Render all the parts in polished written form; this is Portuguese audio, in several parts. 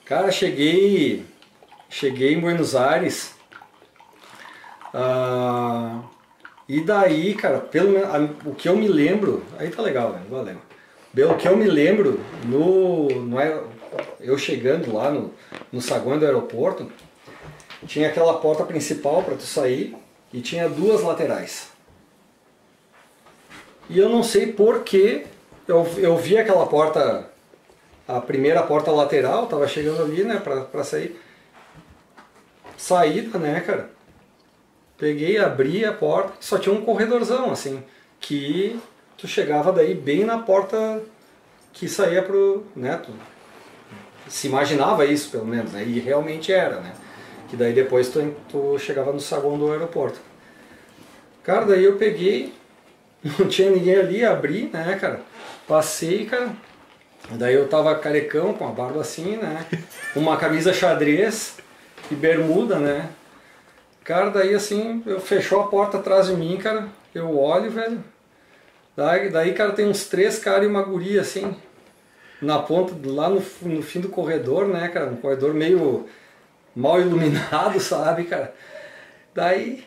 Cara, cheguei em Buenos Aires. E daí, cara, o que eu me lembro... Aí tá legal, velho, valeu. O que eu me lembro, eu chegando lá no saguão do aeroporto, tinha aquela porta principal para tu sair e tinha duas laterais. E eu não sei por que eu vi aquela porta, a primeira porta lateral, tava chegando ali, né, pra sair. Saída, né, cara? Peguei, abri a porta, só tinha um corredorzão, assim, que tu chegava daí bem na porta que saía pro, né, tu se imaginava isso, pelo menos, né, e realmente era, né, que daí depois tu chegava no saguão do aeroporto. Cara, daí eu peguei, não tinha ninguém ali, abri, né, cara, passei, cara, daí eu tava carecão, com a barba assim, né, uma camisa xadrez e bermuda, né. Cara, daí assim, fechou a porta atrás de mim, cara, eu olho, velho, daí cara, tem uns 3 caras e uma guria, assim, na ponta, lá no fim do corredor, né, cara, um corredor meio mal iluminado, sabe, cara, daí,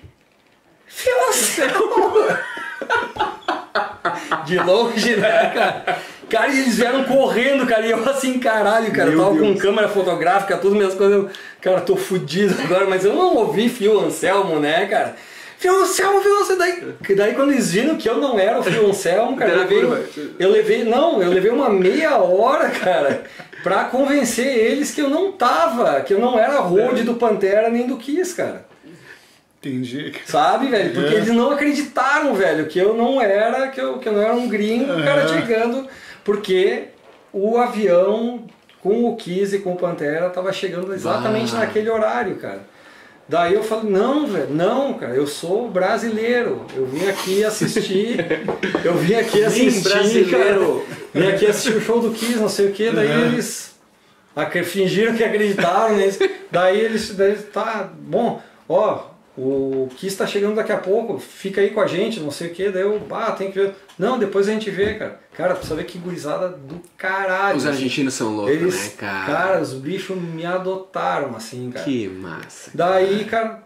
de longe, né, cara, cara, e eles vieram correndo, cara, e eu assim, caralho, cara, eu tava com câmera fotográfica, tudo, minhas coisas, cara, tô fudido agora, mas eu não ouvi Phil Anselmo, né, cara? Phil Anselmo, daí quando eles viram que eu não era o Phil Anselmo, cara, eu levei uma meia hora, cara, pra convencer eles que eu não era road do Pantera nem do Kiss, cara. Entendi. Sabe, velho? Porque eles não acreditaram, velho, que eu não era, que eu não era um gringo, cara, chegando, porque o avião com o Kiss e com o Pantera tava chegando exatamente naquele horário, cara. Daí eu falei, não, velho, não, cara, eu sou brasileiro, eu vim aqui assistir, brasileiro. Vim aqui assistir o show do Kiss, não sei o que, daí eles fingiram que acreditaram nisso, daí eles, tá, bom, ó, o Kiss tá chegando daqui a pouco, fica aí com a gente, não sei o que, daí eu, tem que ver. Não, depois a gente vê, cara. Cara, precisa ver que gurizada do caralho. Os argentinos são loucos, né, cara? Cara, os bichos me adotaram, assim, cara. Que massa. Daí, cara,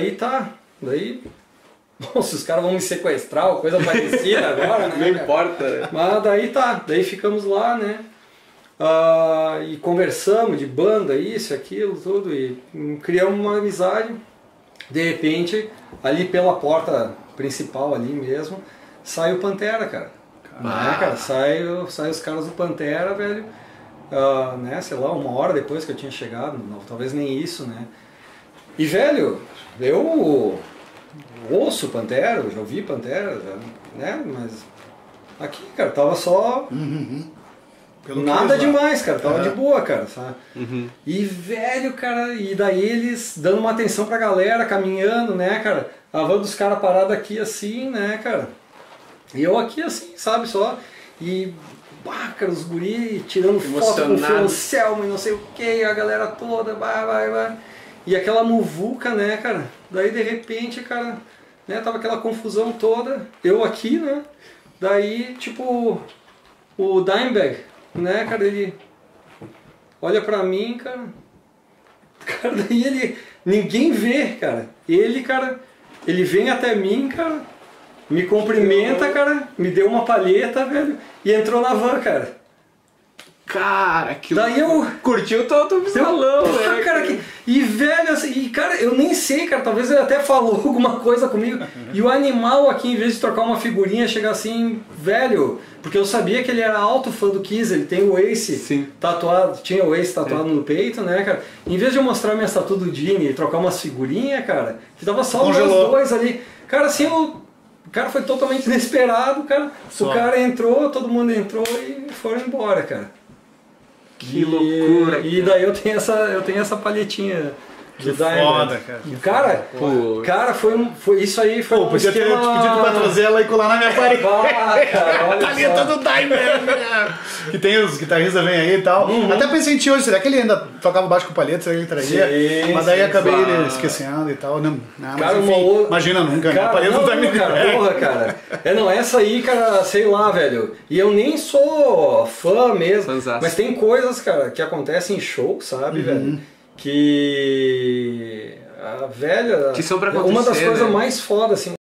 bom, se os caras vão me sequestrar ou coisa parecida agora, né? Não importa, né? Mas daí ficamos lá, né? E conversamos de banda, isso, aquilo, tudo, e criamos uma amizade. De repente, ali pela porta principal ali mesmo, sai o Pantera, cara. Né, cara? Sai os caras do Pantera, velho. Né, sei lá, 1 hora depois que eu tinha chegado, não, talvez nem isso, né? E, velho, eu ouço Pantera, eu já ouvi Pantera, né? Mas aqui, cara, tava só... Nada demais, cara, tava de boa, cara, sabe? E velho, cara, e daí eles dando uma atenção pra galera, caminhando, né, cara? A van dos caras parada aqui assim, né, cara? E eu aqui assim, sabe, só. E, cara, os guri tirando foto com o Phil Anselmo e não sei o que, a galera toda, vai. E aquela muvuca, né, cara? Daí de repente, cara, né, tava aquela confusão toda, eu aqui, né? Daí, tipo, o Dimebag, né, cara, ele olha pra mim, cara, daí ninguém vê, cara, ele vem até mim, cara, me cumprimenta, cara, me deu uma palheta, velho, e entrou na van, cara. Cara, que daí eu curtiu todo o salão, né? Cara, e velho, assim, cara, eu nem sei, cara, talvez ele até falou alguma coisa comigo. E o animal aqui, em vez de trocar uma figurinha, chega assim, velho, porque eu sabia que ele era alto fã do Kiss, ele tem o Ace tatuado, tinha o Ace tatuado no peito, né, cara? Em vez de eu mostrar minha tatu do Gene e trocar umas figurinhas, cara, que tava só os dois ali. Cara, assim, o cara foi totalmente inesperado, cara. O cara entrou, todo mundo entrou e foram embora, cara. Que loucura, e daí eu tenho essa palhetinha Que foda, cara. Cara, foi isso aí. Foi Pô, podia ter te pedido pra trazer ela e colar na minha parede. Cara, olha Palheta do Dimer, que tem os guitarristas vem aí e tal. Até pensei em ti hoje, será que ele ainda tocava baixo com palheta, será que ele trazia? Sim, mas daí sim, acabei ele esquecendo e tal. Não, mas cara, enfim, imagina nunca, né? A palheta do Dimer. Cara. Não, essa aí, cara, sei lá, velho. E eu nem sou fã mesmo. Fanzaço. Mas tem coisas, cara, que acontecem em show, sabe, velho? Que a velha. Que são pra uma das acontecer, coisas né? mais fodas, assim.